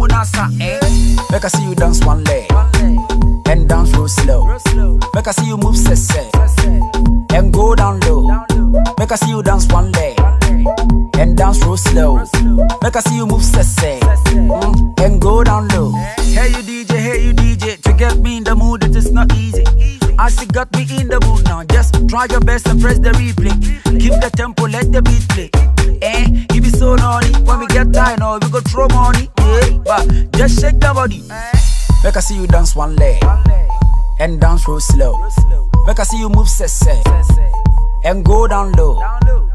munasa, eh? Make I see you dance one leg and dance real slow. Make I see you move sese and go down low. Make I see you dance one leg and dance real slow. Make I see you move sese and go down low. Hey you DJ, to get me in the mood it is not easy. As you got me in the mood now, just try your best and press the replay. Keep the tempo, let the beat play. Eh, you be so naughty. When we get tired, now we go throw money. Yeah, but just shake the body. Make I see you dance one leg and dance real slow. Make I see you move sese and go down low.